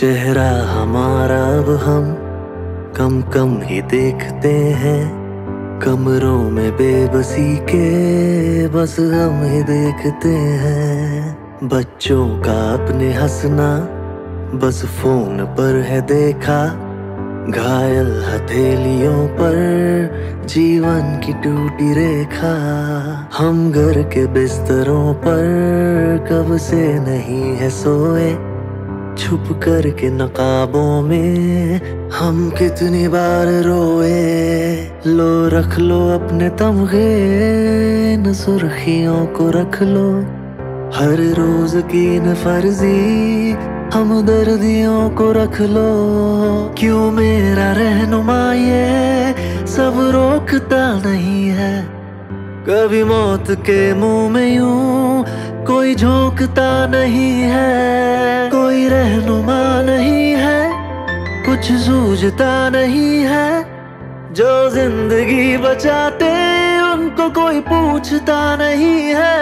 चेहरा हमारा अब हम कम कम ही देखते हैं। कमरों में बेबसी के बस हम ही देखते हैं। बच्चों का अपने हंसना बस फोन पर है देखा। घायल हथेलियों पर जीवन की टूटी रेखा। हम घर के बिस्तरों पर कब से नहीं है सोए। छुप कर के नकाबों में हम कितनी बार रोए। लो रख लो अपने तमगे, इन सुर्खियों को रख लो। हर रोज की न फर्जी हमदर्दियों को रख लो। क्यों मेरा रहनुमा ये सब रोकता नहीं है। कभी मौत के मुंह में यूं कोई झोंकता नहीं है। कोई रहनुमा नहीं है, कुछ सूझता नहीं है। जो जिंदगी बचाते उनको कोई पूछता नहीं है।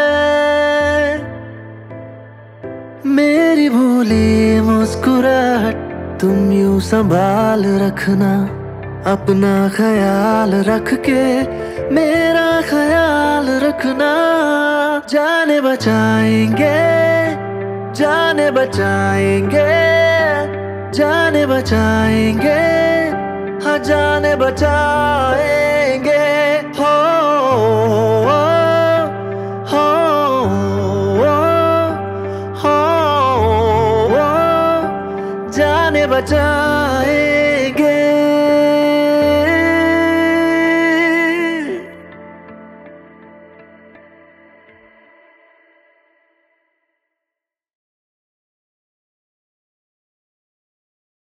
मेरी भूली मुस्कुराहट तुम यूं संभाल रखना। अपना ख्याल रख के मेरा ख्याल रखना। जाने बचाएंगे, जाने बचाएंगे, जाने बचाएंगे, हाँ जाने बचाएंगे। हो हो हो जाने बचा